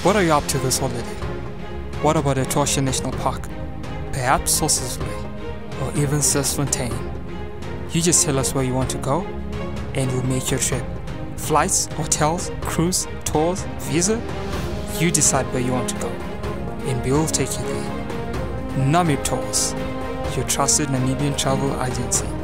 What are you up to this holiday? What about Etosha National Park? Perhaps Sossusvlei, or even Sis-Fontaine? You just tell us where you want to go, and we'll make your trip. Flights, hotels, cruise, tours, visa? You decide where you want to go, and we'll take you there. Namib Tours, your trusted Namibian travel agency.